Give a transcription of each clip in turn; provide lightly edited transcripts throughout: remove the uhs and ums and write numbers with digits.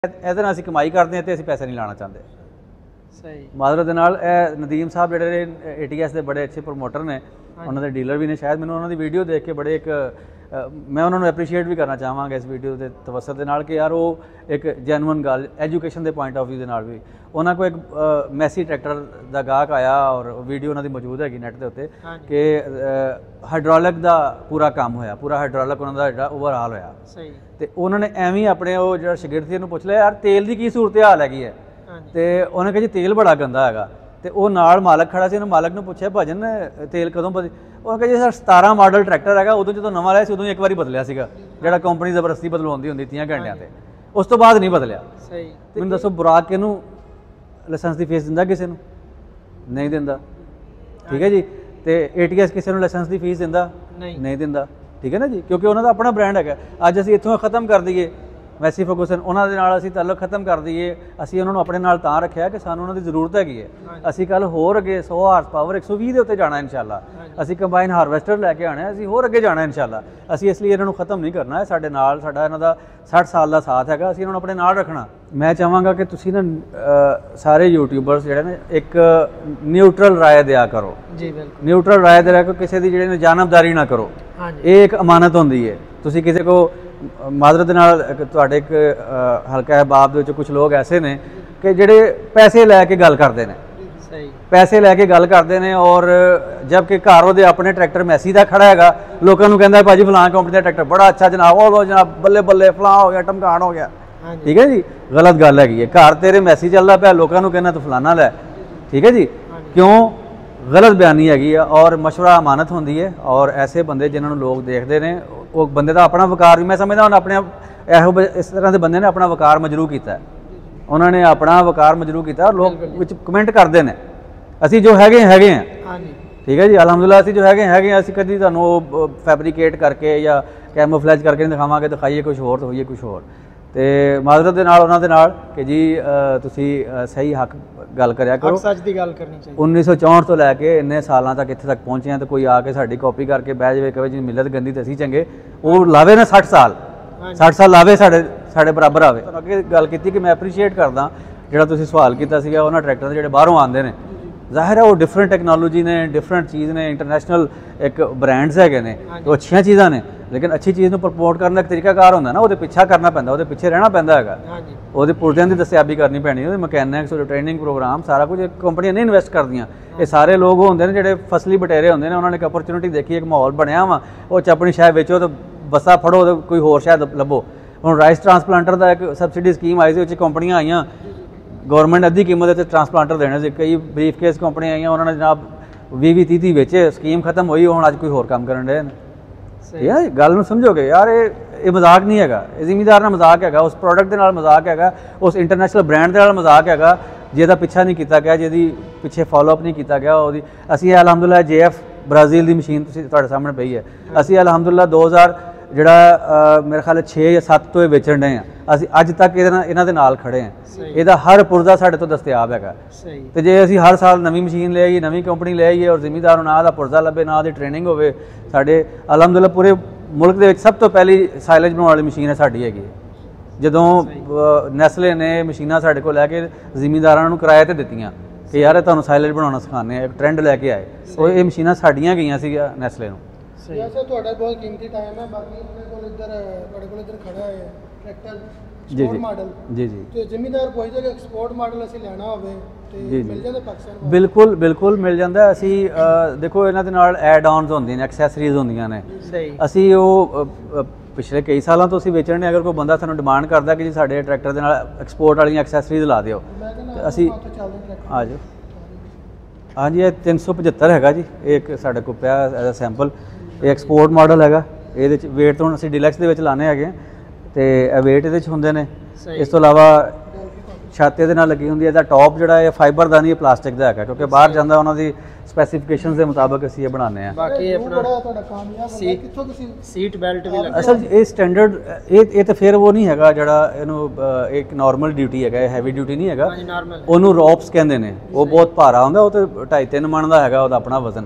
ਇਹਦੇ ਨਾਲ ਅਸੀਂ ਕਮਾਈ ਕਰਦੇ ਹਾਂ ਤੇ ਅਸੀਂ ਪੈਸੇ ਨਹੀਂ ਲਾਣਾ ਚਾਹੁੰਦੇ। ਸਹੀ ਮਾਜ਼ਰਤ ਦੇ ਨਾਲ ਇਹ ਨਦੀਮ ਸਾਹਿਬ ਜਿਹੜੇ ਨੇ ATS ਦੇ ਬੜੇ ਅੱਛੇ ਪ੍ਰਮੋਟਰ ਨੇ, ਉਹਨਾਂ ਦੇ ਡੀਲਰ ਵੀ ਨੇ। ਸ਼ਾਇਦ ਮੈਨੂੰ ਉਹਨਾਂ ਦੀ ਵੀਡੀਓ ਦੇਖ ਕੇ ਬੜੇ ਮੈਂ ਉਹਨਾਂ ਨੂੰ ਐਪਰੀਸ਼ੀਏਟ ਵੀ ਕਰਨਾ ਚਾਹਾਂਗਾ ਇਸ ਵੀਡੀਓ ਦੇ ਤਵੱਸਤ ਦੇ ਨਾਲ ਕਿ ਯਾਰ ਉਹ ਇੱਕ ਜੈਨੂਅਨ ਗੱਲ ਐਜੂਕੇਸ਼ਨ ਦੇ ਪੁਆਇੰਟ ਆਫ ਵਿਊ ਦੇ ਨਾਲ ਵੀ ਉਹਨਾਂ ਕੋਲ ਇੱਕ ਮੈਸੀ ਟਰੈਕਟਰ ਦਾ ਗਾਹਕ ਆਇਆ ਔਰ ਵੀਡੀਓ ਉਹਨਾਂ ਦੀ ਮੌਜੂਦ ਹੈਗੀ ਨੈੱਟ ਦੇ ਉੱਤੇ ਕਿ ਹਾਈਡ੍ਰੋਲਿਕ ਦਾ ਪੂਰਾ ਕੰਮ ਹੋਇਆ, ਪੂਰਾ ਹਾਈਡ੍ਰੋਲਿਕ ਉਹਨਾਂ ਦਾ ਜਿਹੜਾ ਓਵਰਆਲ ਹੋਇਆ। ਸਹੀ ਤੇ ਉਹਨਾਂ ਨੇ ਐਵੇਂ ਆਪਣੇ ਉਹ ਜਿਹੜਾ ਸ਼ਾਗਿਰਦ ਸੀ ਉਹਨੂੰ ਪੁੱਛ ਲਿਆ ਯਾਰ ਤੇਲ ਦੀ ਕੀ ਸੂਰਤ ਹਾਲ ਹੈਗੀ ਹੈ, ਤੇ ਉਹਨੇ ਕਿਹਾ ਜੀ ਤੇਲ ਬੜਾ ਗੰਦਾ ਹੈਗਾ। ਤੇ ਉਹ ਨਾਲ ਮਾਲਕ ਖੜਾ ਸੀ, ਉਹਨੇ ਮਾਲਕ ਨੂੰ ਪੁੱਛਿਆ ਭਾਜਨ ਤੇਲ ਕਦੋਂ ਉਹ ਕਹਿੰਦੇ ਸਰ 17 ਮਾਡਲ ਟਰੈਕਟਰ ਹੈਗਾ, ਉਦੋਂ ਜਦੋਂ ਨਵਾਂ ਲਿਆ ਸੀ ਉਦੋਂ ਇੱਕ ਵਾਰੀ ਬਦਲਿਆ ਸੀਗਾ, ਜਿਹੜਾ ਕੰਪਨੀ ਜ਼ਬਰਦਸਤੀ ਬਦਲਵਾਉਂਦੀ ਹੁੰਦੀ 30 ਘੰਟਿਆਂ ਤੇ, ਉਸ ਤੋਂ ਬਾਅਦ ਨਹੀਂ ਬਦਲਿਆ। ਸਹੀ ਮੈਨੂੰ ਦੱਸੋ ਬੁਰਾਕ ਇਹਨੂੰ ਲਾਇਸੈਂਸ ਦੀ ਫੀਸ ਦਿੰਦਾ, ਕਿਸੇ ਨੂੰ ਨਹੀਂ ਦਿੰਦਾ, ਠੀਕ ਹੈ ਜੀ। ਤੇ ATS ਕਿਸੇ ਨੂੰ ਲਾਇਸੈਂਸ ਦੀ ਫੀਸ ਦਿੰਦਾ ਨਹੀਂ ਦਿੰਦਾ, ਠੀਕ ਹੈ ਨਾ ਜੀ, ਕਿਉਂਕਿ ਉਹਨਾਂ ਦਾ ਆਪਣਾ ਬ੍ਰਾਂਡ ਹੈਗਾ। ਅੱਜ ਅਸੀਂ ਇੱਥੋਂ ਖਤਮ ਕਰ ਦਈਏ ਮੈਸੀ ਫਰਗੂਸਨ, ਉਹਨਾਂ ਦੇ ਨਾਲ ਅਸੀਂ ਤਾਲੁਕ ਖਤਮ ਕਰ ਦਈਏ, ਅਸੀਂ ਉਹਨਾਂ ਨੂੰ ਆਪਣੇ ਨਾਲ ਤਾਂ ਰੱਖਿਆ ਕਿ ਸਾਨੂੰ ਉਹਨਾਂ ਦੀ ਜ਼ਰੂਰਤ ਹੈਗੀ ਹੈ। ਅਸੀਂ ਕੱਲ ਹੋਰ ਅੱਗੇ 100 ਹਾਰਸ ਪਾਵਰ 120 ਦੇ ਉੱਤੇ ਜਾਣਾ ਇਨਸ਼ਾਅੱਲਾ, ਅਸੀਂ ਕੰਬਾਈਨ ਹਾਰਵੈਸਟਰ ਲੈ ਕੇ ਆਉਣਾ, ਅਸੀਂ ਹੋਰ ਅੱਗੇ ਜਾਣਾ ਇਨਸ਼ਾਅੱਲਾ। ਅਸੀਂ ਇਸ ਲਈ ਇਹਨਾਂ ਨੂੰ ਖਤਮ ਨਹੀਂ ਕਰਨਾ ਹੈ, ਸਾਡੇ ਨਾਲ ਸਾਡਾ ਇਹਨਾਂ ਦਾ 60 ਸਾਲ ਦਾ ਸਾਥ ਹੈਗਾ, ਅਸੀਂ ਇਹਨਾਂ ਨੂੰ ਆਪਣੇ ਨਾਲ ਰੱਖਣਾ। ਮੈਂ ਚਾਹਾਂਗਾ ਕਿ ਤੁਸੀਂ ਨਾ ਸਾਰੇ ਯੂਟਿਊਬਰਸ ਜਿਹੜੇ ਨੇ ਇੱਕ ਨਿਊਟਰਲ ਰਾਏ ਦਿਆ ਕਰੋ। ਜੀ ਬਿਲਕੁਲ, ਨਿਊਟਰਲ ਰਾਏ ਦਿਆ ਕਰੋ, ਕਿਸੇ ਦੀ ਜਿਹੜੀ ਜਾਨਬਦਾਰੀ ਨਾ ਕਰੋ। ਇਹ ਇੱਕ ਅਮਾਨਤ ਹੁੰਦੀ ਹੈ। ਤੁਸੀਂ ਕਿਸੇ ਕੋ ਮਾਜ਼ਰਤ ਦੇ ਨਾਲ ਤੁਹਾਡੇ ਇੱਕ ਹਲਕਾ ਅਹਿਬਾਬ ਦੇ ਵਿੱਚ ਕੁਝ ਲੋਕ ਐਸੇ ਨੇ ਕਿ ਜਿਹੜੇ ਪੈਸੇ ਲੈ ਕੇ ਗੱਲ ਕਰਦੇ ਨੇ, ਸਹੀ ਪੈਸੇ ਲੈ ਕੇ ਗੱਲ ਕਰਦੇ ਨੇ, ਔਰ ਜਦ ਕਿ ਘਰ ਉਹਦੇ ਆਪਣੇ ਟਰੈਕਟਰ ਮੈਸੀ ਦਾ ਖੜਾ ਹੈਗਾ, ਲੋਕਾਂ ਨੂੰ ਕਹਿੰਦਾ ਭਾਜੀ ਫਲਾਂ ਕੰਪਨੀ ਦਾ ਟਰੈਕਟਰ ਬੜਾ ਅੱਛਾ ਜਨਾਬ, ਉਹ ਲੋ ਜਨਾਬ ਬੱਲੇ ਬੱਲੇ ਫਲਾਂ ਹੋ ਗਿਆ, ਟਮਕਾਣ ਹੋ ਗਿਆ, ਠੀਕ ਹੈ ਜੀ। ਗਲਤ ਗੱਲ ਹੈਗੀ ਹੈ। ਘਰ ਤੇਰੇ ਮੈਸੀ ਚੱਲਦਾ ਪਿਆ, ਲੋਕਾਂ ਨੂੰ ਕਹਿੰਦਾ ਤੂੰ ਫਲਾਨਾ ਲੈ, ਠੀਕ ਹੈ ਜੀ। ਕਿਉਂ? ਗਲਤ ਬਿਆਨੀ ਹੈਗੀ ਆ। ਔਰ ਮਸ਼ਵਰਾ ਅਮਾਨਤ ਹੁੰਦੀ ਹੈ, ਔਰ ਐਸੇ ਬੰਦੇ ਜਿਨ੍ਹਾਂ ਨੂੰ ਲੋਕ ਦੇਖਦੇ ਨੇ, ਉਹ ਬੰਦੇ ਦਾ ਆਪਣਾ ਵਕਾਰ ਵੀ ਮੈਂ ਸਮਝਦਾ ਹੁਣ ਆਪਣੇ ਇਹੋ ਇਸ ਤਰ੍ਹਾਂ ਦੇ ਬੰਦੇ ਨੇ ਆਪਣਾ ਵਕਾਰ ਮਜਰੂ ਕੀਤਾ, ਉਹਨਾਂ ਨੇ ਆਪਣਾ ਵਕਾਰ ਮਜਰੂ ਕੀਤਾ, ਔਰ ਲੋਕ ਵਿੱਚ ਕਮੈਂਟ ਕਰਦੇ ਨੇ ਅਸੀਂ ਜੋ ਹੈਗੇ ਹਾਂ, ਠੀਕ ਹੈ ਜੀ, ਅਲਹਮਦੁਲਿਲਾ ਅਸੀਂ ਜੋ ਹੈਗੇ ਹਾਂ। ਅਸੀਂ ਕਦੀ ਤੁਹਾਨੂੰ ਉਹ ਫੈਬਰੀਕੇਟ ਕਰਕੇ ਜਾਂ ਕੈਮੋਫਲੈਜ ਕਰਕੇ ਨਹੀਂ ਦਿਖਾਵਾਂਗੇ, ਦਿਖਾਈਏ ਕੁਝ ਹੋਰ, ਹੋਈਏ ਕੁਝ ਹੋਰ। ਤੇ ਮਾਜ਼ਰਤ ਦੇ ਨਾਲ ਉਹਨਾਂ ਦੇ ਨਾਲ ਕਿ ਜੀ ਤੁਸੀਂ ਸਹੀ ਹੱਕ ਗੱਲ ਕਰਿਆ ਕਰੋ, ਸੱਚ ਦੀ ਗੱਲ ਕਰਨੀ ਚਾਹੀਦੀ। 1964 ਤੋਂ ਲੈ ਕੇ ਇੰਨੇ ਸਾਲਾਂ ਤੱਕ ਇੱਥੇ ਤੱਕ ਪਹੁੰਚੇ ਹਾਂ, ਤੇ ਕੋਈ ਆ ਕੇ ਸਾਡੀ ਕਾਪੀ ਕਰਕੇ ਬਹਿ ਜਾਵੇ ਕਹੇ ਜੀ ਮਿਲਤ ਗੰਦੀ ਤੇ ਅਸੀਂ ਚੰਗੇ, ਉਹ ਲਾਵੇ ਨਾ 60 ਸਾਲ ਲਾਵੇ, ਸਾਡੇ ਬਰਾਬਰ ਆਵੇ। ਤੁਹਾਨੂੰ ਅੱਗੇ ਗੱਲ ਕੀਤੀ ਕਿ ਮੈਂ ਐਪਰੀਸ਼ੀਏਟ ਕਰਦਾ ਜਿਹੜਾ ਤੁਸੀਂ ਸਵਾਲ ਕੀਤਾ ਸੀਗਾ ਉਹਨਾਂ ਟਰੈਕਟਰ ਦੇ ਜਿਹੜੇ ਬਾਹਰੋਂ ਆਉਂਦੇ ਨੇ। ਜ਼ਾਹਿਰ ਹੈ ਉਹ ਡਿਫਰੈਂਟ ਟੈਕਨੋਲੋਜੀ ਨੇ, ਡਿਫਰੈਂਟ ਚੀਜ਼ ਨੇ, ਇੰਟਰਨੈਸ਼ਨਲ ਇੱਕ ਬ੍ਰਾਂਡਸ ਹੈਗੇ ਨੇ, ਉਹ ਅੱਛੀਆਂ ਚੀਜ਼ਾਂ ਨੇ, ਲੇਕਿਨ ਅੱਛੀ ਚੀਜ਼ ਨੂੰ ਪ੍ਰਮੋਟ ਕਰਨ ਦਾ ਇੱਕ ਤਰੀਕਾਕਾਰ ਹੁੰਦਾ ਨਾ, ਉਹਦੇ ਪਿੱਛਾ ਕਰਨਾ ਪੈਂਦਾ, ਉਹਦੇ ਪਿੱਛੇ ਰਹਿਣਾ ਪੈਂਦਾ ਹੈਗਾ, ਉਹਦੇ ਪੁਰਜ਼ਿਆਂ ਦੀ ਦਸਤਿਆਬੀ ਕਰਨੀ ਪੈਣੀ, ਉਹਦੇ ਮਕੈਨਿਕਸ, ਉਹਦੇ ਟ੍ਰੇਨਿੰਗ ਪ੍ਰੋਗਰਾਮ, ਸਾਰਾ ਕੁਝ ਕੰਪਨੀਆਂ ਨਹੀਂ ਇਨਵੈਸਟ ਕਰਦੀਆਂ। ਇਹ ਸਾਰੇ ਲੋਕ ਹੁੰਦੇ ਨੇ ਜਿਹੜੇ ਫਸਲੀ ਬਟੇਰੇ ਹੁੰਦੇ ਨੇ, ਉਹਨਾਂ ਨੇ ਇੱਕ ਅਪਰਚੁਨਿਟੀ ਦੇਖੀ, ਇੱਕ ਮਾਹੌਲ ਬਣਿਆ ਵਾ, ਉਹ 'ਚ ਆਪਣੀ ਸ਼ਾਇਦ ਵੇਚੋ ਤੇ ਬੱਸਾਂ ਫੜੋ ਤੇ ਕੋਈ ਹੋਰ ਸ਼ਾਇਦ ਲੱਭੋ। ਹੁਣ ਰਾਈਸ ਟਰਾਂਸਪਲਾਂਟਰ ਦਾ ਇੱਕ ਸਬਸਿਡੀ ਸਕੀਮ ਆਈ ਸੀ, ਉਹ 'ਚ ਕੰਪਨੀਆਂ ਆਈਆਂ, ਗੌਰਮੈਂਟ ਅੱਧੀ ਕੀਮਤ 'ਤੇ ਟਰਾਂਸਪਲਾਂਟਰ ਦੇਣੇ ਸੀ। ਕਈ ਬਰੀਫ ਕੇਸ ਕੰਪਨੀਆਂ ਆਈਆਂ, ਉਹਨਾਂ ਨੇ ਜਨਾਬ 20-30 ਵੇਚੇ, ਸਕੀਮ ਖਤਮ ਹੋਈ, ਹੁਣ ਅੱਜ ਕੋਈ ਹੋਰ ਕੰਮ ਕਰਨ ਰਹੇ ਨੇ। ਯਾਰ ਗੱਲ ਨੂੰ ਸਮਝੋਗੇ ਯਾਰ, ਇਹ ਮਜ਼ਾਕ ਨਹੀਂ ਹੈਗਾ, ਇਹ ਜ਼ਿਮੀਦਾਰ ਨਾਲ ਮਜ਼ਾਕ ਹੈਗਾ, ਉਸ ਪ੍ਰੋਡਕਟ ਦੇ ਨਾਲ ਮਜ਼ਾਕ ਹੈਗਾ, ਉਸ ਇੰਟਰਨੈਸ਼ਨਲ ਬ੍ਰਾਂਡ ਦੇ ਨਾਲ ਮਜ਼ਾਕ ਹੈਗਾ, ਜਿਹਦਾ ਪਿੱਛਾ ਨਹੀਂ ਕੀਤਾ ਗਿਆ, ਜਿਹਦੀ ਪਿੱਛੇ ਫੋਲੋਅਪ ਨਹੀਂ ਕੀਤਾ ਗਿਆ ਉਹਦੀ। ਅਸੀਂ ਅਲਹਮਦੁਲਿਲਾ JF ਬ੍ਰਾਜ਼ੀਲ ਦੀ ਮਸ਼ੀਨ ਤੁਸੀਂ ਤੁਹਾਡੇ ਸਾਹਮਣੇ ਪਈ ਹੈ, ਅਸੀਂ ਅਲਹਮਦੁਲਿਲਾ 2000 ਜਿਹੜਾ ਮੇਰੇ ਖਿਆਲ 6 ਜਾਂ 7 ਤੋਂ ਇਹ ਵੇਚਣ ਡਏ ਹਾਂ, ਅਸੀਂ ਅੱਜ ਤੱਕ ਇਹਨਾਂ ਦੇ ਨਾਲ ਖੜੇ ਹਾਂ। ਇਹਦਾ ਹਰ ਪੁਰਜ਼ਾ ਸਾਡੇ ਤੋਂ ਦਸਤਿਆਬ ਹੈਗਾ। ਤੇ ਜੇ ਅਸੀਂ ਹਰ ਸਾਲ ਨਵੀਂ ਮਸ਼ੀਨ ਲੈ ਆਈਏ, ਨਵੀਂ ਕੰਪਨੀ ਲੈ ਆਈਏ, ਔਰ ਜ਼ਿਮੀਦਾਰ ਨੂੰ ਨਾ ਦਾ ਪੁਰਜ਼ਾ ਲੱਭੇ, ਨਾ ਦੀ ਟ੍ਰੇਨਿੰਗ ਹੋਵੇ, ਸਾਡੇ ਅਲਹਮਦੁਲਿਲਾ ਪੂਰੇ ਮੁਲਕ ਦੇ ਵਿੱਚ ਸਭ ਤੋਂ ਪਹਿਲੀ ਸਾਈਲੇਜ ਬਣਾਉਣ ਵਾਲੀ ਮਸ਼ੀਨ ਹੈ ਸਾਡੀ ਹੈਗੀ। ਜਦੋਂ ਨੈਸਲੇ ਨੇ ਮਸ਼ੀਨਾਂ ਸਾਡੇ ਕੋਲ ਲੈ ਕੇ ਜ਼ਿਮੀਦਾਰਾਂ ਨੂੰ ਕਿਰਾਏ ਤੇ ਦਿੱਤੀਆਂ ਕਿ ਯਾਰ ਇਹ ਤੁਹਾਨੂੰ ਸਾਈਲੇਜ ਬਣਾਉਣਾ ਸਿਖਾਉਂਦੇ ਆ, ਇੱਕ ਟ੍ਰੈਂਡ ਲੈ ਕੇ ਆਏ, ਉਹ ਇਹ ਮਸ਼ੀਨਾਂ ਸਾਡੀਆਂ ਗਈਆਂ ਸੀਗੀਆਂ ਨੈਸਲੇ ਨੂੰ। ਸਰ ਤੁਹਾਡਾ ਬਹੁਤ ਕੀਮਤੀ ਟਾਈਮ ਹੈ, ਬਾਕੀ ਆਪਣੇ ਕੋਲ ਤੁਹਾਡੇ ਕੋਲ ਇੱਧਰ ਖੜਾ ਹੈ ਟਰੈਕਟਰ ਐਕਸਪੋਰਟ ਮਾਡਲ। ਜੀ ਤੇ ਜ਼ਿਮੀਦਾਰ ਪੁੱਛਦੇ ਕਿ ਐਕਸਪੋਰਟ ਮਾਡਲ ਅਸੀਂ ਲੈਣਾ ਹੋਵੇ ਤੇ ਮਿਲ ਜਾਂਦਾ ਪਾਕਿਸਤਾਨ? ਬਿਲਕੁਲ ਮਿਲ ਜਾਂਦਾ। ਅਸੀਂ ਦੇਖੋ ਇਹਨਾਂ ਦੇ ਨਾਲ ਐਡ ਆਨਸ ਹੁੰਦੀਆਂ ਨੇ, ਐਕਸੈਸਰੀਜ਼ ਹੁੰਦੀਆਂ ਨੇ, ਅਸੀਂ ਉਹ ਪਿਛਲੇ ਕਈ ਸਾਲਾਂ ਤੋਂ ਅਸੀਂ ਵੇਚਣ ਨੇ। ਅਗਰ ਕੋਈ ਬੰਦਾ ਸਾਨੂੰ ਡਿਮਾਂਡ ਕਰਦਾ ਕਿ ਜੀ ਸਾਡੇ ਟਰੈਕਟਰ ਦੇ ਨਾਲ ਐਕਸਪੋਰਟ ਵਾਲੀਆਂ ਐਕਸੈਸਰੀਜ਼ ਲਾ ਦਿਓ, ਤੇ ਅਸੀਂ ਆ ਜਾਓ। ਹਾਂਜੀ, ਇਹ 375 ਹੈਗਾ ਜੀ, ਇਹ ਇੱਕ ਸਾਡੇ ਕੋਲ ਪਿਆ ਐਜ਼ ਅ ਸੈਂਪਲ। ਇਹ ਐਕਸਪੋਰਟ ਮਾਡਲ ਹੈਗਾ, ਇਹਦੇ 'ਚ ਵੇਟ ਤੋਂ ਅਸੀਂ ਡਿਲੈਕਸ ਦੇ ਵਿੱਚ ਲਾਣੇ ਹੈਗੇ, ਤੇ ਇਹ ਵੇਟ ਇਹਦੇ 'ਚ ਹੁੰਦੇ ਨੇ। ਇਸ ਤੋਂ ਇਲਾਵਾ ਛੱਤ ਇਹਦੇ ਨਾਲ ਲੱਗੀ ਹੁੰਦੀ ਹੈ। ਇਹਦਾ ਟੌਪ ਜਿਹੜਾ ਹੈ ਫਾਈਬਰ ਦਾ ਨਹੀਂ, ਪਲਾਸਟਿਕ ਦਾ ਹੈਗਾ, ਕਿਉਂਕਿ ਬਾਹਰ ਜਾਂਦਾ ਉਹਨਾਂ ਦੀ ਸਪੈਸੀਫਿਕੇਸ਼ਨਸ ਦੇ ਮੁਤਾਬਕ ਅਸੀਂ ਇਹ ਬਣਾਉਂਦੇ ਹਾਂ। ਬਾਕੀ ਆਪਣਾ ਤੁਹਾਡਾ ਕਾਮਯਾਬ ਹੈ, ਕਿੱਥੋਂ ਤੁਸੀਂ ਸੀਟ ਬੈਲਟ ਵੀ ਲੱਗਾ? ਅਸਲ ਇਹ ਸਟੈਂਡਰਡ ਇਹ ਤਾਂ ਫਿਰ ਉਹ ਨਹੀਂ ਹੈਗਾ ਜਿਹੜਾ ਇਹਨੂੰ ਇੱਕ ਨਾਰਮਲ ਡਿਊਟੀ ਹੈਗਾ, ਇਹ ਹੈਵੀ ਡਿਊਟੀ ਨਹੀਂ ਹੈਗਾ, ਉਹਨੂੰ ਰੌਪਸ ਕਹਿੰਦੇ ਨੇ। ਉਹ ਬਹੁਤ ਭਾਰਾ ਹੁੰਦਾ, ਉਹ ਤਾਂ 2.5-3 ਮਣ ਦਾ ਹੈਗਾ ਉਹਦਾ ਆਪਣਾ ਵਜ਼ਨ।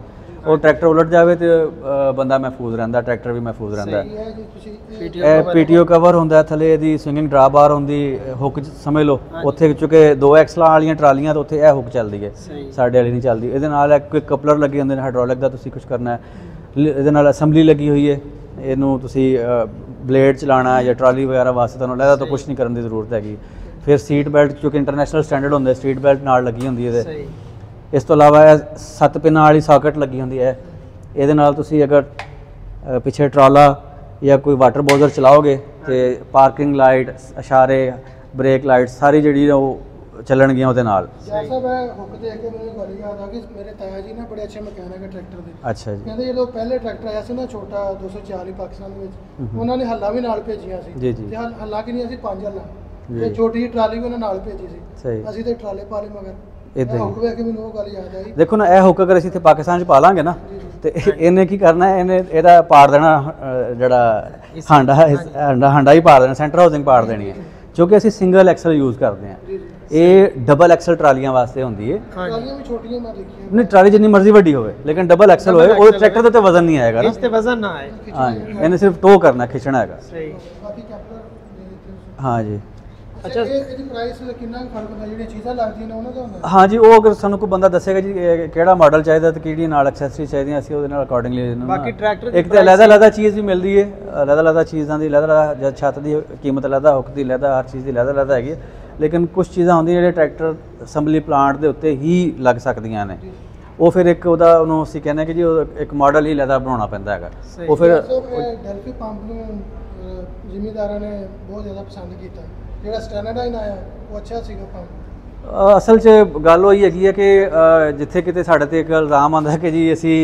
ਉਹ ਟਰੈਕਟਰ ਉਲਟ ਜਾਵੇ ਤੇ ਬੰਦਾ ਮਹਿਫੂਜ਼ ਰਹਿੰਦਾ, ਟਰੈਕਟਰ ਵੀ ਮਹਿਫੂਜ਼ ਰਹਿੰਦਾ। ਇਹ ਹੈ ਜੀ ਤੁਸੀਂ ਇਹ ਪੀਟੀਓ ਕਵਰ ਹੁੰਦਾ, ਥੱਲੇ ਇਹਦੀ ਸਵਿੰਗਿੰਗ ਡਰਾ ਬਾਰ ਹੁੰਦੀ, ਹੁੱਕ ਸਮਝ ਲਓ ਉੱਥੇ, ਚੁੱਕੇ 2 ਐਕਸਲਾਂ ਵਾਲੀਆਂ ਟਰਾਲੀਆਂ ਤੇ ਉੱਥੇ ਇਹ ਹੁੱਕ ਚੱਲਦੀ ਹੈ, ਸਾਡੇ ਵਾਲੀ ਨਹੀਂ ਚੱਲਦੀ। ਇਹਦੇ ਨਾਲ ਇੱਕ ਕਪਲਰ ਲੱਗੇ ਹੁੰਦੇ ਨੇ ਹਾਈਡ੍ਰੋਲਿਕ ਦਾ, ਤੁਸੀਂ ਕੁਝ ਕਰਨਾ ਹੈ ਇਹਦੇ ਨਾਲ। ਅਸੈਂਬਲੀ ਲੱਗੀ ਹੋਈ ਹੈ, ਇਹਨੂੰ ਤੁਸੀਂ ਬਲੇਡ ਚਲਾਉਣਾ ਜਾਂ ਟਰਾਲੀ ਵਗੈਰਾ ਵਾਸਤੇ ਤੁਹਾਨੂੰ ਲਹਿਦਾ ਤੋਂ ਕੁਛ ਨਹੀਂ ਕਰਨ ਦੀ ਜ਼ਰੂਰਤ ਹੈਗੀ। ਫਿਰ ਸੀਟ ਬੈਲਟ, ਕਿਉਂਕਿ ਇੰਟਰਨੈਸ਼ਨਲ ਸਟੈਂਡਰਡ ਹੁੰਦੇ, ਸੀਟ ਬੈਲਟ ਨਾਲ ਲੱਗੀ ਹੁੰਦੀ ਇਹਦੇ। ਇਸ ਤੋਂ ਇਲਾਵਾ ਇਹ 7 ਪਿੰਨਾਂ ਵਾਲੀ ਸਾਕਟ ਲੱਗੀ ਹੁੰਦੀ ਹੈ, ਇਹਦੇ ਨਾਲ ਤੁਸੀਂ ਅਗਰ ਪਿੱਛੇ ਟਰਾਲਾ ਜਾਂ ਕੋਈ ਵਾਟਰ ਬੋਜ਼ਰ ਚਲਾਓਗੇ ਤੇ ਪਾਰਕਿੰਗ ਲਾਈਟ, ਇਸ਼ਾਰੇ, ਬ੍ਰੇਕ ਲਾਈਟ ਸਾਰੀ ਜਿਹੜੀ ਉਹ ਚੱਲਣਗੀਆਂ ਉਹਦੇ ਨਾਲ। ਜੈਸਾ ਮੈਂ ਹੁੱਕ ਦੇਖ ਕੇ ਮੈਨੂੰ ਗੱਲ ਯਾਦ ਆ ਗਈ, ਮੇਰੇ ਤਾਇਆ ਜੀ ਨੇ ਬੜੇ ਅੱਛੇ ਮਕੈਨਿਕ ਹੈ ਟਰੈਕਟਰ ਦੇ। ਅੱਛਾ ਜੀ। ਕਹਿੰਦੇ ਜਦੋਂ ਪਹਿਲੇ ਟਰੈਕਟਰ ਆਇਆ ਸੀ ਨਾ ਛੋਟਾ 240 ਪਾਕਿਸਤਾਨ ਦੇ ਵਿੱਚ, ਉਹਨਾਂ ਨੇ ਹੱਲਾਂ ਵੀ ਨਾਲ ਭੇਜੀਆਂ ਸੀ। ਜੀ ਜੀ। ਤੇ ਹੱਲਾਂ ਕਿੰਨੀਆਂ ਸੀ? 5 ਹੱਲਾਂ, ਤੇ ਛੋਟੀ ਜਿਹੀ ਟਰਾਲੀ ਵੀ ਉਹਨਾਂ ਨਾਲ ਭੇਜੀ ਸੀ। ਸਹੀ। ਅਸੀਂ ਤੇ ਟਰਾਲੇ ਪਾ ਲਏ ਮਗਰ। ਇਦਾਂ ਹੁੱਕ ਵੇਖ ਕੇ ਮੈਨੂੰ ਉਹ ਗੱਲ ਯਾਦ ਆਈ। ਦੇਖੋ ਨਾ, ਇਹ ਹੁੱਕ ਅਗਰ ਅਸੀਂ ਇੱਥੇ ਪਾਕਿਸਤਾਨ 'ਚ ਪਾ ਲਾਂਗੇ ਨਾ ਤੇ ਇਹਨੇ ਕੀ ਕਰਨਾ, ਇਹਨੇ ਇਹਦਾ ਪਾੜ ਦੇਣਾ, ਜਿਹੜਾ ਹਾਂਡਾ ਹੀ ਪਾੜ ਦੇਣਾ, ਸੈਂਟਰ ਹਾਊਸਿੰਗ ਪਾੜ ਦੇਣੀ ਹੈ। ਕਿਉਂਕਿ ਅਸੀਂ ਸਿੰਗਲ ਐਕਸਲ ਯੂਜ਼ ਕਰਦੇ ਹਾਂ, ਇਹ ਡਬਲ ਐਕਸਲ ਟਰਾਲੀਆਂ ਵਾਸਤੇ ਹੁੰਦੀ ਹੈ। ਟਰਾਲੀਆਂ ਵੀ ਛੋਟੀਆਂ ਮੈਂ ਦੇਖੀਆਂ ਨਹੀਂ, ਟਰਾਲੀ ਜਿੰਨੀ ਮਰਜ਼ੀ ਵੱਡੀ ਹੋਵੇ ਲੇਕਿਨ ਡਬਲ ਐਕਸਲ ਹੋਏ, ਉਹ ਟਰੈਕਟਰ ਦੇ ਉੱਤੇ ਵਜ਼ਨ ਨਹੀਂ ਆਏਗਾ ਨਾ। ਇਸ ਤੇ ਵਜ਼ਨ ਨਾ ਆਏ। ਹਾਂ, ਇਹਨੇ ਸਿਰਫ ਟੋ ਕਰਨਾ, ਖਿੱਚਣਾ ਹੈਗਾ। ਸਹੀ। ਬਾਕੀ ਕੈਪਟਰ ਹਾਂ ਜੀ। ਅੱਛਾ, ਇਹਦੀ ਪ੍ਰਾਈਸ ਕਿੰਨਾ ਫਰਕ ਹੁੰਦਾ? ਜਿਹੜੀਆਂ ਚੀਜ਼ਾਂ ਲੱਗਦੀਆਂ ਨੇ ਉਹਨਾਂ ਦਾ ਹੁੰਦਾ? ਹਾਂ ਜੀ, ਉਹ ਅਗਰ ਸਾਨੂੰ ਕੋਈ ਬੰਦਾ ਦੱਸੇਗਾ ਜੀ ਕਿਹੜਾ ਮਾਡਲ ਚਾਹੀਦਾ ਤੇ ਕਿਹੜੀ ਨਾਲ ਐਕਸੈਸਰੀ ਚਾਹੀਦੀਆਂ, ਅਸੀਂ ਉਹਦੇ ਨਾਲ ਅਕੋਰਡਿੰਗਲੀ ਬਾਕੀ ਟਰੈਕਟਰ ਇੱਕ ਤਾਂ ਅਲੱਗ-ਅਲੱਗ ਚੀਜ਼ ਵੀ ਮਿਲਦੀ ਹੈ, ਅਲੱਗ-ਅਲੱਗ ਚੀਜ਼ਾਂ ਦੀ ਅਲੱਗ-ਅਲੱਗ, ਜਦ ਛੱਤ ਦੀ ਕੀਮਤ ਅਲੱਗ, ਹੁੱਕ ਦੀ ਅਲੱਗ, ਹਰ ਚੀਜ਼ ਦੀ ਅਲੱਗ ਹੈਗੀ ਹੈ। ਲੇਕਿਨ ਕੁਝ ਚੀਜ਼ਾਂ ਹੁੰਦੀਆਂ ਜਿਹੜੇ ਟਰੈਕਟਰ ਅਸੈਂਬਲੀ ਪਲਾਂਟ ਦੇ ਉੱਤੇ ਹੀ ਲੱਗ ਸਕਦੀਆਂ ਨੇ, ਉਹ ਫਿਰ ਇੱਕ ਉਹਨੂੰ ਅਸੀਂ ਕਹਿੰਦੇ ਕਿ ਜੀ ਉਹ ਇੱਕ ਮਾਡਲ ਹੀ ਅਲੱਗ ਬਣਾਉਣਾ ਪੈਂਦਾ ਹੈਗਾ। ਉਹ ਫਿਰ ਡੈਲਫੀ ਪੰਪ ਨੂੰ ਜ਼ਿਮੀਂਦਾਰਾਂ ਨੇ ਬਹੁਤ ਜ਼ਿਆਦਾ ਪਸੰਦ ਕੀਤਾ। ਜਿਹੜਾ ਸਟੈਂਡਰਡਾਈਨ ਆਇਆ ਉਹ ਅੱਛਾ ਸੀਗਾ ਪੰਪ। ਅਸਲ 'ਚ ਗੱਲ ਉਹੀ ਹੈਗੀ ਹੈ ਕਿ ਜਿੱਥੇ ਕਿਤੇ ਸਾਡੇ ਤੇ ਇੱਕ ਇਲਜ਼ਾਮ ਆਉਂਦਾ ਕਿ ਜੀ ਅਸੀਂ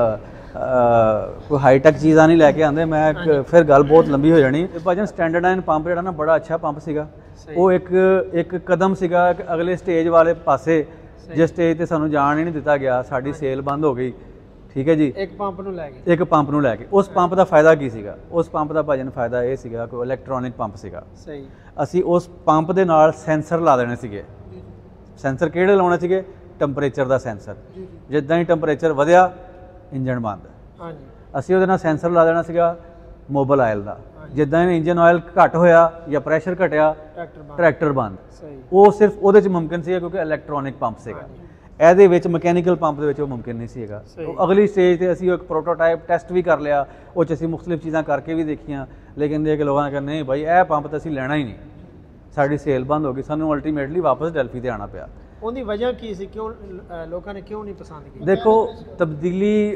ਕੋਈ ਹਾਈਟੈਕ ਚੀਜ਼ਾਂ ਨਹੀਂ ਲੈ ਕੇ ਆਉਂਦੇ, ਮੈਂ ਫਿਰ ਗੱਲ ਬਹੁਤ ਲੰਬੀ ਹੋ ਜਾਣੀ। ਭਾਜਨ ਸਟੈਂਡਰਡਾਈਨ ਪੰਪ ਜਿਹੜਾ ਨਾ ਬੜਾ ਅੱਛਾ ਪੰਪ ਸੀਗਾ, ਉਹ ਇੱਕ ਕਦਮ ਸੀਗਾ ਅਗਲੇ ਸਟੇਜ ਵਾਲੇ ਪਾਸੇ, ਜਿਸ ਸਟੇਜ ਤੇ ਸਾਨੂੰ ਜਾਣ ਹੀ ਨਹੀਂ ਦਿੱਤਾ ਗਿਆ, ਸਾਡੀ ਸੇਲ ਬੰਦ ਹੋ ਗਈ। ਠੀਕ ਹੈ ਜੀ। ਇੱਕ ਪੰਪ ਨੂੰ ਲੈ ਕੇ ਉਸ ਪੰਪ ਦਾ ਫਾਇਦਾ ਕੀ ਸੀਗਾ? ਉਸ ਪੰਪ ਦਾ ਭਾਜਨ ਫਾਇਦਾ ਇਹ ਸੀਗਾ ਕਿ ਇਲੈਕਟ੍ਰੋਨਿਕ ਪੰਪ ਸੀਗਾ। ਸਹੀ। ਅਸੀਂ ਉਸ ਪੰਪ ਦੇ ਨਾਲ ਸੈਂਸਰ ਲਾ ਦੇਣੇ ਸੀਗੇ। ਸੈਂਸਰ ਕਿਹੜੇ ਲਾਉਣੇ ਸੀਗੇ? ਟੈਂਪਰੇਚਰ ਦਾ ਸੈਂਸਰ। ਜਿੱਦਾਂ ਹੀ ਟੈਂਪਰੇਚਰ ਵਧਿਆ, ਇੰਜਣ ਬੰਦ। ਹਾਂਜੀ। ਅਸੀਂ ਉਹਦੇ ਨਾਲ ਸੈਂਸਰ ਲਾ ਦੇਣਾ ਸੀਗਾ ਮੋਬਲ ਆਇਲ ਦਾ। ਜਿੱਦਾਂ ਹੀ ਇੰਜਨ ਆਇਲ ਘੱਟ ਹੋਇਆ ਜਾਂ ਪ੍ਰੈਸ਼ਰ ਘਟਿਆ, ਟਰੈਕਟਰ ਬੰਦ। ਉਹ ਸਿਰਫ ਉਹਦੇ 'ਚ ਮੁਮਕਿਨ ਸੀਗਾ ਕਿਉਂਕਿ ਇਲੈਕਟ੍ਰੋਨਿਕ ਪੰਪ ਸੀਗਾ। ਇਹਦੇ ਵਿੱਚ ਮਕੈਨੀਕਲ ਪੰਪ ਦੇ ਵਿੱਚ ਉਹ ਮੁਮਕਿਨ ਨਹੀਂ ਸੀ ਹੈਗਾ। ਅਗਲੀ ਸਟੇਜ ਤੇ ਅਸੀਂ ਇੱਕ ਪ੍ਰੋਟੋਟਾਈਪ ਟੈਸਟ ਵੀ ਕਰ ਲਿਆ, ਉਹ 'ਚ ਅਸੀਂ ਮੁਖਤਲਿਫ ਚੀਜ਼ਾਂ ਕਰਕੇ ਵੀ ਦੇਖੀਆਂ, ਲੇਕਿਨ ਦੇਖ ਕੇ ਲੋਕਾਂ ਨੇ ਕਿਹਾ ਨਹੀਂ ਭਾਈ ਇਹ ਪੰਪ ਤਾਂ ਅਸੀਂ ਲੈਣਾ ਹੀ ਨਹੀਂ। ਸਾਡੀ ਸੇਲ ਬੰਦ ਹੋ ਗਈ, ਸਾਨੂੰ ਅਲਟੀਮੇਟਲੀ ਵਾਪਸ ਡੈਲਫੀ ਤੇ ਆਉਣਾ ਪਿਆ। ਉਹਦੀ ਵਜ੍ਹਾ ਕੀ ਸੀ? ਕਿਉਂ ਲੋਕਾਂ ਨੇ ਕਿਉਂ ਨਹੀਂ ਪਸੰਦ ਕੀਤੀ? ਦੇਖੋ, ਤਬਦੀਲੀ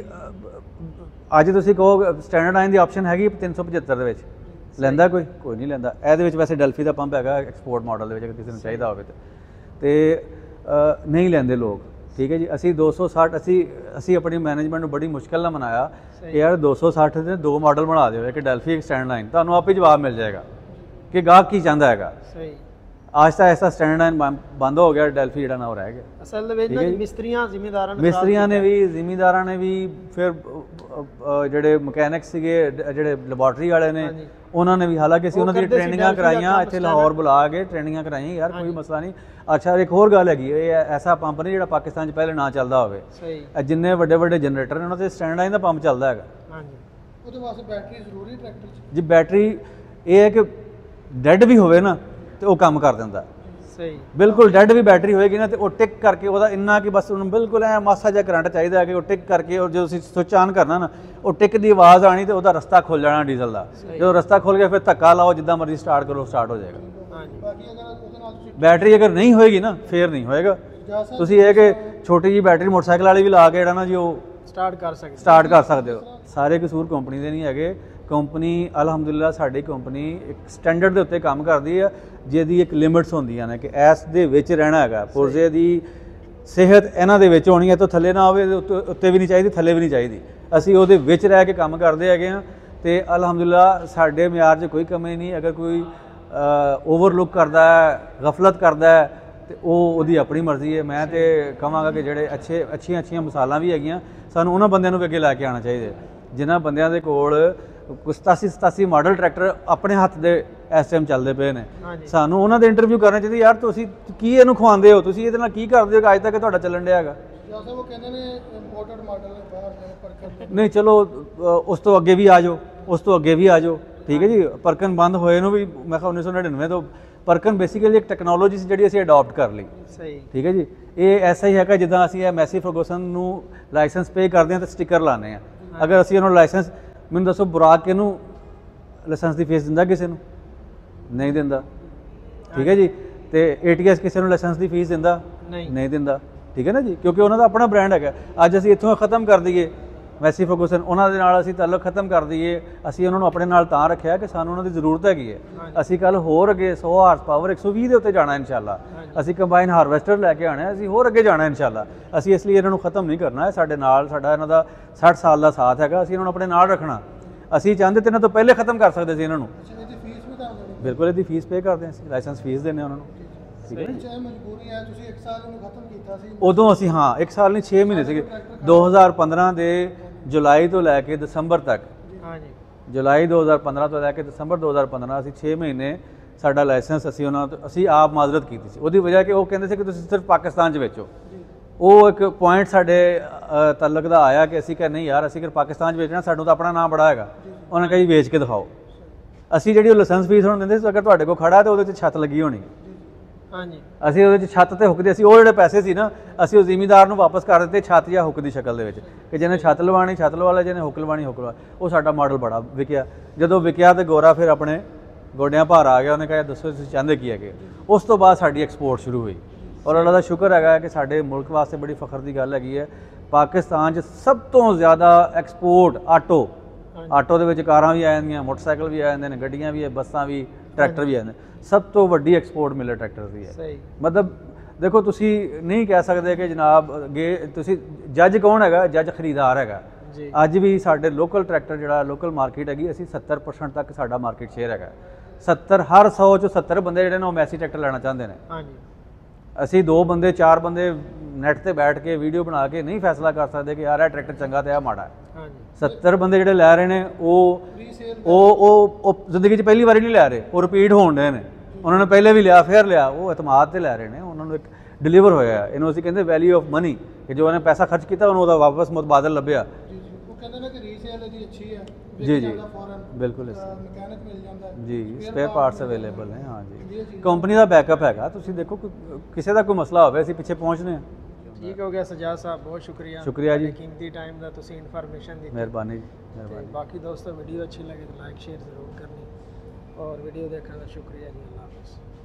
ਅੱਜ ਤੁਸੀਂ ਕਹੋ ਸਟੈਂਡਰਡਾਈਨ ਦੀ ਆਪਸ਼ਨ ਹੈਗੀ 375 ਦੇ ਵਿੱਚ, ਲੈਂਦਾ ਕੋਈ ਨਹੀਂ ਲੈਂਦਾ। ਇਹਦੇ ਵਿੱਚ ਵੈਸੇ ਡੈਲਫੀ ਦਾ ਪੰਪ ਹੈਗਾ ਐਕਸਪੋਰਟ ਮਾਡਲ ਦੇ ਵਿੱਚ, ਅਗਰ ਕਿਸੇ ਨੂੰ ਚਾਹੀਦਾ ਹੋਵੇ ਤੇ ਨਹੀਂ ਲੈਂਦੇ ਲੋਕ। ਠੀਕ ਹੈ ਜੀ। ਅਸੀਂ 260 ਅਸੀਂ ਆਪਣੀ ਮੈਨੇਜਮੈਂਟ ਨੂੰ ਬੜੀ ਮੁਸ਼ਕਿਲ ਨਾਲ ਮਨਾਇਆ ਕਿ ਯਾਰ 260 ਦੇ 2 ਮਾਡਲ ਬਣਾ ਦਿਓ, ਇੱਕ ਡੈਲਫੀ ਇੱਕ ਸਟੈਂਡਰਡਾਈਨ, ਤੁਹਾਨੂੰ ਆਪੇ ਜਵਾਬ ਮਿਲ ਜਾਏਗਾ ਕਿ ਗਾਹਕ ਕੀ ਚਾਹੁੰਦਾ ਹੈਗਾ। ਸਹੀ। ਅੱਜ ਤਾਂ ਐਸਾ ਸਟੈਂਡਰਡਾਈਨ ਬੰਦ ਹੋ ਗਿਆ, ਡੈਲਫੀ ਜਿਹੜਾ ਨਾ ਉਹ ਰਹਿ ਗਿਆ। ਅਸਲ ਦੇ ਵਿੱਚ ਨਾ ਮਿਸਤਰੀਆਂ ਜ਼ਿਮੀਂਦਾਰਾਂ ਨੇ ਵੀ ਫਿਰ ਜਿਹੜੇ ਮਕੈਨਿਕ ਸੀਗੇ, ਜਿਹੜੇ ਲੈਬੋਰਟਰੀ ਵਾਲੇ ਨੇ, ਉਹਨਾਂ ਨੇ ਵੀ, ਹਾਲਾਂਕਿ ਅਸੀਂ ਉਹਨਾਂ ਦੀ ਟ੍ਰੇਨਿੰਗਾਂ ਕਰਾਈਆਂ, ਇੱਥੇ ਲਾਹੌਰ ਬੁਲਾ ਕੇ ਟ੍ਰੇਨਿੰਗਾਂ ਕਰਾਈਆਂ, ਯਾਰ ਕੋਈ ਮਸਲਾ ਨਹੀਂ। ਅੱਛਾ, ਇੱਕ ਹੋਰ ਗੱਲ ਹੈਗੀ, ਇਹ ਐਸਾ ਪੰਪ ਨਹੀਂ ਜਿਹੜਾ ਪਾਕਿਸਤਾਨ 'ਚ ਪਹਿਲੇ ਨਾ ਚੱਲਦਾ ਹੋਵੇ। ਜਿੰਨੇ ਵੱਡੇ ਜਨਰੇਟਰ ਨੇ ਉਹਨਾਂ ਤੇ ਸਟੈਂਡਰਡਾਈਨ ਦਾ ਪੰਪ ਚੱਲਦਾ ਹੈਗਾ। ਉਹਦੇ ਵਾਸਤੇ ਬੈਟਰੀ ਜ਼ਰੂਰੀ ਟਰੈਕਟਰ 'ਚ। ਜੀ ਬੈਟਰੀ ਇਹ ਹੈ ਕਿ ਡੈਡ ਵੀ ਹੋਵੇ ਨਾ ਤੇ ਉਹ ਕੰਮ ਕਰ ਦਿੰਦਾ। ਸਹੀ। ਬਿਲਕੁਲ ਡੈਡ ਵੀ ਬੈਟਰੀ ਹੋਏਗੀ ਨਾ ਤੇ ਉਹ ਟਿਕ ਕਰਕੇ, ਉਹਦਾ ਇੰਨਾ ਕਿ ਬਸ ਉਹਨੂੰ ਬਿਲਕੁਲ ਐ ਮਾਸਾ ਜਿਹਾ ਕਰੰਟ ਚਾਹੀਦਾ ਹੈ ਕਿ ਉਹ ਟਿਕ ਕਰਕੇ, ਔਰ ਜਦੋਂ ਤੁਸੀਂ ਸੁੱਚ ਆਨ ਕਰਨਾ ਨਾ, ਉਹ ਟਿਕ ਦੀ ਆਵਾਜ਼ ਆਣੀ ਤੇ ਉਹਦਾ ਰਸਤਾ ਖੁੱਲ ਜਾਣਾ ਡੀਜ਼ਲ ਦਾ। ਜਦੋਂ ਰਸਤਾ ਖੁੱਲ ਗਿਆ ਫਿਰ ਧੱਕਾ ਲਾਓ, ਜਿੱਦਾਂ ਮਰਜ਼ੀ ਸਟਾਰਟ ਕਰੋ, ਸਟਾਰਟ ਹੋ ਜਾਏਗਾ। ਬਾਕੀ ਅਗਰ ਉਹਦੇ ਨਾਲ ਤੁਸੀਂ ਬੈਟਰੀ ਅਗਰ ਨਹੀਂ ਹੋਏਗੀ ਨਾ ਫੇਰ ਨਹੀਂ ਹੋਏਗਾ। ਤੁਸੀਂ ਇਹ ਕਿ ਛੋਟੀ ਜਿਹੀ ਬੈਟਰੀ ਮੋਟਰਸਾਈਕਲ ਵਾਲੀ ਵੀ ਲਾ ਕੇ ਜਿਹੜਾ ਨਾ ਜੀ ਉਹ ਸਟਾਰਟ ਕਰ ਸਕਦੇ ਹੋ। ਸਾਰੇ ਕਸੂਰ ਕੰਪਨੀ ਦੇ ਨਹੀਂ ਹੈਗੇ। ਕੰਪਨੀ ਅਲਹਮਦੁਲਿਲਾ, ਸਾਡੀ ਕੰਪਨੀ ਇੱਕ ਸਟੈਂਡਰਡ ਦੇ ਉੱਤੇ ਕੰਮ ਕਰਦੀ ਹੈ, ਜਿਹਦੀ ਇੱਕ ਲਿਮਿਟਸ ਹੁੰਦੀਆਂ ਨੇ ਕਿ ਇਸ ਦੇ ਵਿੱਚ ਰਹਿਣਾ ਹੈਗਾ। ਪੁਰਜ਼ੇ ਦੀ ਸਿਹਤ ਇਹਨਾਂ ਦੇ ਵਿੱਚ ਹੋਣੀ ਹੈ, ਤੋਂ ਥੱਲੇ ਨਾ ਹੋਵੇ, ਉੱਤੇ ਵੀ ਨਹੀਂ ਚਾਹੀਦੀ, ਥੱਲੇ ਵੀ ਨਹੀਂ ਚਾਹੀਦੀ। ਅਸੀਂ ਉਹਦੇ ਵਿੱਚ ਰਹਿ ਕੇ ਕੰਮ ਕਰਦੇ ਹੈਗੇ ਹਾਂ ਤੇ ਅਲਹਮਦੁਲਿਲਾ ਸਾਡੇ ਮਿਆਰ 'ਚ ਕੋਈ ਕਮੀ ਨਹੀਂ। ਅਗਰ ਕੋਈ ਓਵਰਲੁੱਕ ਕਰਦਾ ਹੈ, ਗਫਲਤ ਕਰਦਾ ਹੈ, ਤੇ ਉਹਦੀ ਆਪਣੀ ਮਰਜ਼ੀ ਹੈ। ਮੈਂ ਤੇ ਕਹਾਂਗਾ ਕਿ ਜਿਹੜੇ ਅੱਛੀਆਂ ਮਿਸਾਲਾਂ ਵੀ ਹੈਗੀਆਂ, ਸਾਨੂੰ ਉਹਨਾਂ ਬੰਦਿਆਂ ਨੂੰ ਵੀ ਅੱਗੇ ਲੈ ਕੇ ਆਉਣਾ ਚਾਹੀਦਾ ਜਿਨ੍ਹਾਂ ਬੰਦਿਆਂ ਦੇ ਕੋਲ 87 ਮਾਡਲ ਟਰੈਕਟਰ ਆਪਣੇ ਹੱਥ ਦੇ ਇਸ ਟਾਈਮ ਚੱਲਦੇ ਪਏ ਨੇ। ਸਾਨੂੰ ਉਹਨਾਂ ਦੇ ਇੰਟਰਵਿਊ ਕਰਨੇ ਚਾਹੀਦੇ, ਯਾਰ ਤੁਸੀਂ ਕੀ ਇਹਨੂੰ ਖਵਾਉਂਦੇ ਹੋ, ਤੁਸੀਂ ਇਹਦੇ ਨਾਲ ਕੀ ਕਰਦੇ ਹੋ ਕਿ ਅੱਜ ਤੱਕ ਤੁਹਾਡਾ ਚੱਲਣ ਡਿਆ ਹੈਗਾ। ਜੈਸੇ ਉਹ ਕਹਿੰਦੇ ਨੇ ਇੰਪੋਰਟਡ ਮਾਡਲ ਨੇ ਬਾਹਰ ਜਿਹੜੇ ਪਰਕਨ ਨਹੀਂ ਚਲੋ ਉਸ ਤੋਂ ਅੱਗੇ ਵੀ ਆ ਜਾਓ, ਉਸ ਤੋਂ ਅੱਗੇ ਵੀ ਆ ਜਾਓ, ਠੀਕ ਹੈ ਜੀ। ਪਰਕਨ ਬੰਦ ਹੋਏ ਨੂੰ ਵੀ ਮੈਂ ਕਿਹਾ 1999 ਤੋਂ ਪਰਕਨ ਬੇਸਿਕਲੀ ਇੱਕ ਟੈਕਨੋਲੋਜੀ ਸੀ ਜਿਹੜੀ ਅਸੀਂ ਅਡਾਪਟ ਕਰ ਲਈ, ਸਹੀ, ਠੀਕ ਹੈ ਜੀ। ਇਹ ਐਸਾ ਹੀ ਹੈਗਾ ਜਿੱਦਾਂ ਅਸੀਂ ਇਹ ਮੈਸੀ ਫਰਗੂਸਨ ਨੂੰ ਲਾਇਸੈਂਸ ਪੇ ਕਰਦੇ ਹਾਂ ਤੇ ਸਟicker ਲਾਉਂਦੇ ਹਾਂ। ਅਗਰ ਅਸੀਂ ਉਹਨੂੰ ਲਾਇਸੈਂਸ, ਮੈਨੂੰ ਦੱਸੋ ਬੁਰਾਕ ਇਹਨੂੰ ਲਾਇਸੈਂਸ ਦੀ ਫੀਸ ਦਿੰਦਾ ਕਿਸੇ ਨੂੰ? ਨਹੀਂ ਦਿੰਦਾ, ਠੀਕ ਹੈ ਜੀ। ਤੇ ATS ਕਿਸੇ ਨੂੰ ਲਾਇਸੈਂਸ ਦੀ ਫੀਸ ਦਿੰਦਾ? ਨਹੀਂ ਦਿੰਦਾ, ਠੀਕ ਹੈ ਨਾ ਜੀ, ਕਿਉਂਕਿ ਉਹਨਾਂ ਦਾ ਆਪਣਾ ਬ੍ਰਾਂਡ ਹੈਗਾ। ਅੱਜ ਅਸੀਂ ਇੱਥੋਂ ਖਤਮ ਕਰ ਦਈਏ ਮੈਸੀ ਫਰਗੂਸਨ, ਉਹਨਾਂ ਦੇ ਨਾਲ ਅਸੀਂ ਤਾਲੁਕ ਖਤਮ ਕਰ ਦਈਏ, ਅਸੀਂ ਉਹਨਾਂ ਨੂੰ ਆਪਣੇ ਨਾਲ ਤਾਂ ਰੱਖਿਆ ਕਿ ਸਾਨੂੰ ਉਹਨਾਂ ਦੀ ਜ਼ਰੂਰਤ ਹੈਗੀ ਹੈ। ਅਸੀਂ ਕੱਲ ਹੋਰ ਅੱਗੇ 100 ਹਾਰਸ ਪਾਵਰ 120 ਦੇ ਉੱਤੇ ਜਾਣਾ ਇਨਸ਼ਾਅੱਲਾ। ਅਸੀਂ ਕੰਬਾਈਨ ਹਾਰਵੈਸਟਰ ਲੈ ਕੇ ਆਉਣਾ, ਅਸੀਂ ਹੋਰ ਅੱਗੇ ਜਾਣਾ ਇਨਸ਼ਾਅੱਲਾ। ਅਸੀਂ ਇਸ ਲਈ ਇਹਨਾਂ ਨੂੰ ਖਤਮ ਨਹੀਂ ਕਰਨਾ ਹੈ। ਸਾਡੇ ਨਾਲ ਸਾਡਾ ਇਹਨਾਂ ਦਾ 60 ਸਾਲ ਦਾ ਸਾਥ ਹੈਗਾ, ਅਸੀਂ ਇਹਨਾਂ ਨੂੰ ਆਪਣੇ ਨਾਲ ਰੱਖਣਾ। ਅਸੀਂ ਚਾਹੁੰਦੇ ਤੇ ਇਹਨਾਂ ਤੋਂ ਪਹਿਲੇ ਖਤਮ ਕਰ ਸਕਦੇ ਸੀ ਇਹਨਾਂ ਨੂੰ। ਇਹਦੀ ਫੀਸ ਵੀ ਤਾਂ ਬਿਲਕੁਲ ਇਹਦੀ ਫੀਸ ਪੇ ਕਰਦੇ ਹਾਂ, ਅਸੀਂ ਲਾਇਸੈਂਸ ਫੀਸ ਦਿੰਦੇ ਹਾਂ ਉਹਨਾਂ ਨੂੰ, ਠੀਕ ਹੈ। ਚਾਹੇ ਮਜਬੂਰੀ ਹੈ, ਤੁਸੀਂ 1 ਸਾਲ ਇਹਨੂੰ ਖਤਮ ਕੀਤਾ ਸੀ ਉਦੋਂ ਅਸੀਂ, ਹਾਂ 1 ਸਾਲ ਨਹੀਂ 6 ਮਹੀਨੇ ਸੀਗੇ, 2015 ਦੇ ਜੁਲਾਈ ਤੋਂ ਲੈ ਕੇ ਦਸੰਬਰ ਤੱਕ। ਹਾਂਜੀ, ਜੁਲਾਈ 2015 ਤੋਂ ਲੈ ਕੇ ਦਸੰਬਰ 2015 ਅਸੀਂ 6 ਮਹੀਨੇ ਸਾਡਾ ਲਾਇਸੈਂਸ ਅਸੀਂ ਉਹਨਾਂ ਤੋਂ ਅਸੀਂ ਆਪ ਮਾਜ਼ਰਤ ਕੀਤੀ ਸੀ। ਉਹਦੀ ਵਜ੍ਹਾ ਕਿ ਉਹ ਕਹਿੰਦੇ ਸੀ ਕਿ ਤੁਸੀਂ ਸਿਰਫ ਪਾਕਿਸਤਾਨ 'ਚ ਵੇਚੋ। ਉਹ ਇੱਕ ਪੁਆਇੰਟ ਸਾਡੇ ਤਲਕ ਦਾ ਆਇਆ ਕਿ ਅਸੀਂ ਕਹਿੰਦੇ ਨਹੀਂ ਯਾਰ, ਅਸੀਂ ਅਗਰ ਪਾਕਿਸਤਾਨ 'ਚ ਵੇਚਣਾ, ਸਾਨੂੰ ਤਾਂ ਆਪਣਾ ਨਾਮ ਬੜਾ ਹੈਗਾ। ਉਹਨਾਂ ਕਹੀ ਵੇਚ ਕੇ ਦਿਖਾਓ। ਅਸੀਂ ਜਿਹੜੀ ਉਹ ਲਾਇਸੈਂਸ ਫੀਸ ਹੁਣ ਦਿੰਦੇ ਸੀ, ਅਗਰ ਤੁਹਾਡੇ ਕੋਲ ਖੜਾ ਤਾਂ ਉਹਦੇ 'ਚ ਛੱਤ ਲੱਗੀ ਹੋਣੀ। ਹਾਂਜੀ, ਅਸੀਂ ਉਹਦੇ 'ਚ ਛੱਤ ਤੇ ਹੁੱਕਦੇ ਸੀ। ਉਹ ਜਿਹੜੇ ਪੈਸੇ ਸੀ ਨਾ, ਅਸੀਂ ਉਹ ਜ਼ਿਮੀਂਦਾਰ ਨੂੰ ਵਾਪਸ ਕਰ ਦਿੱਤੇ ਛੱਤ ਜਾਂ ਹੁੱਕ ਦੀ ਸ਼ਕਲ ਦੇ ਵਿੱਚ, ਕਿ ਜਿਹਨੇ ਛੱਤ ਲਵਾਣੀ ਛੱਤ ਲਵਾ ਲੈ, ਜਿਹਨੇ ਹੁੱਕ ਲਵਾਣੀ ਹੁੱਕ ਲਵਾ। ਉਹ ਸਾਡਾ ਮਾਡਲ ਬੜਾ ਵਿਕਿਆ। ਜਦੋਂ ਵਿਕਿਆ ਤੇ ਗੋਰਾ ਫਿਰ ਆਪਣੇ ਗੋਡਿਆਂ ਭਾਰ ਆ ਗਿਆ। ਉਹਨੇ ਕਿਹਾ ਦੱਸੋ ਤੁਸੀਂ ਚਾਹੁੰਦੇ ਕੀ ਹੈਗੇ। ਉਸ ਤੋਂ ਬਾਅਦ ਸਾਡੀ ਐਕਸਪੋਰਟ ਸ਼ੁਰੂ ਹੋਈ, ਔਰ ਅੱਲਾ ਦਾ ਸ਼ੁਕਰ ਹੈਗਾ ਕਿ ਸਾਡੇ ਮੁਲਕ ਵਾਸਤੇ ਬੜੀ ਫਖਰ ਦੀ ਗੱਲ ਹੈਗੀ ਹੈ। ਪਾਕਿਸਤਾਨ 'ਚ ਸਭ ਤੋਂ ਜ਼ਿਆਦਾ ਐਕਸਪੋਰਟ ਆਟੋ ਦੇ ਵਿੱਚ ਕਾਰਾਂ ਵੀ ਆ ਜਾਂਦੀਆਂ, ਮੋਟਰਸਾਈਕਲ ਵੀ ਆ ਜਾਂਦੇ ਨੇ, ਗੱਡੀਆਂ ਵੀ ਹੈ, ਬੱਸਾਂ ਵੀ, ਟਰੈਕਟਰ ਵੀ ਆ ਜਾਂਦੇ। ਸਭ ਤੋਂ ਵੱਡੀ ਐਕਸਪੋਰਟ ਮਿਲਰ ਟਰੈਕਟਰ ਦੀ ਹੈ। ਸਹੀ, ਮਤਲਬ ਦੇਖੋ ਤੁਸੀਂ ਨਹੀਂ ਕਹਿ ਸਕਦੇ ਕਿ ਜਨਾਬ ਤੁਸੀਂ ਜੱਜ ਕੌਣ ਹੈਗਾ? ਜੱਜ ਖਰੀਦਾਰ ਹੈਗਾ। ਅੱਜ ਵੀ ਸਾਡੇ ਲੋਕਲ ਟਰੈਕਟਰ ਜਿਹੜਾ ਲੋਕਲ ਮਾਰਕੀਟ ਹੈਗੀ, ਅਸੀਂ 70% ਤੱਕ ਸਾਡਾ ਮਾਰਕੀਟ ਸ਼ੇਅਰ ਹੈਗਾ। 70 ਹਰ 100 ਚੋਂ 70 ਬੰਦੇ ਜਿਹੜੇ ਨੇ ਉਹ ਮੈਸੀ ਟਰੈਕਟਰ ਲੈਣਾ ਚਾਹੁੰਦੇ ਨੇ। ਹਾਂਜੀ, ਅਸੀਂ 2 ਬੰਦੇ 4 ਬੰਦੇ ਨੈਟ ਤੇ ਬੈਠ ਕੇ ਵੀਡੀਓ ਬਣਾ ਕੇ ਨਹੀਂ ਫੈਸਲਾ ਕਰ ਸਕਦੇ ਕਿ ਯਾਰ ਇਹ ਟਰੈਕਟਰ ਚੰਗਾ ਤੇ ਇਹ ਮਾੜਾ ਹੈ। ਹਾਂਜੀ, 70 ਬੰਦੇ ਜਿਹੜੇ ਲੈ ਰਹੇ ਨੇ ਉਹ ਜ਼ਿੰਦਗੀ 'ਚ ਪਹਿਲੀ ਵਾਰੀ ਨਹੀਂ ਲੈ ਰਹੇ, ਉਹ ਰਿਪੀਟ ਹੋਣ ਰਹੇ ਨੇ। ਉਹਨਾਂ ਨੇ ਪਹਿਲੇ ਵੀ ਲਿਆ ਫਿਰ ਲਿਆ, ਉਹ ਇਤਮਾਦ ਤੇ ਲੈ ਰਹੇ ਨੇ। ਉਹਨਾਂ ਨੂੰ ਇੱਕ ਡਿਲੀਵਰ ਹੋਇਆ। ਇਹਨੂੰ ਅਸੀਂ ਕਹਿੰਦੇ ਵੈਲਿਊ ਆਫ ਮਨੀ, ਕਿ ਜੋ ਉਹਨੇ ਪੈਸਾ ਖਰਚ ਕੀਤਾ ਉਹਨੂੰ ਉਹਦਾ ਵਾਪਸ ਮੁਤਬਾਦਲ ਲੱਭਿਆ। ਉਹ ਕਹਿੰਦੇ ਨੇ ਕਿ ਰੀਸੇਲ ਇਹਦੀ ਅੱਛੀ ਹੈ, ਜੀ ਬਿਲਕੁਲ ਮਕੈਨਿਕ ਮਿਲ ਜਾਂਦਾ ਜੀ, ਸਪੇਅਰ ਪਾਰਟਸ ਅਵੇਲੇਬਲ ਨੇ। ਹਾਂ ਜੀ, ਕੰਪਨੀ ਦਾ ਬੈਕਅਪ ਹੈਗਾ। ਤੁਸੀਂ ਦੇਖੋ ਕਿਸੇ ਦਾ ਕੋਈ ਮਸਲਾ ਹੋਵੇ ਅਸੀਂ ਪਿੱਛੇ ਪਹੁੰਚਦੇ ਹਾਂ। ਠੀਕ ਹੋ ਗਿਆ ਸਜਾਦ ਸਾਹਿਬ, ਬਹੁਤ ਸ਼ੁਕਰੀਆ। ਸ਼ੁਕਰੀਆ ਜੀ, ਕੀਮਤੀ ਟਾਈਮ ਦਾ ਤੁਸੀਂ ਇਨਫੋਰਮੇਸ਼ਨ ਦਿੱਤੀ। ਮਿਹਰਬਾਨੀ ਜੀ, ਮਿਹਰਬਾਨੀ। ਬਾਕੀ ਦੋਸਤੋ ਵੀਡੀਓ अच्छी लगे तो लाइक शेयर ज़रूर करनी और वीडियो देखने का शुक्रिया जी। अल्लाह हाफ़िज़।